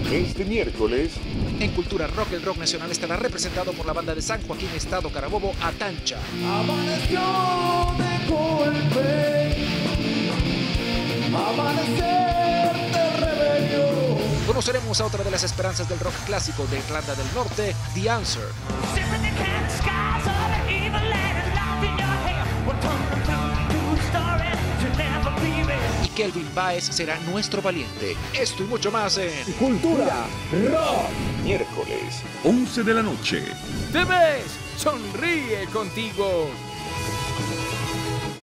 Este miércoles, En Cultura Rock, el rock nacional estará representado por la banda de San Joaquín, Estado Carabobo, Atancha. Amaneció de golpe, amanecer de rebelión. Conoceremos a otra de las esperanzas del rock clásico de Irlanda del Norte, The Answer. Y Kelvin Baez será nuestro valiente. Esto y mucho más en Cultura Rock. miércoles. 11 de la noche. ¡Te ves! ¡Sonríe contigo!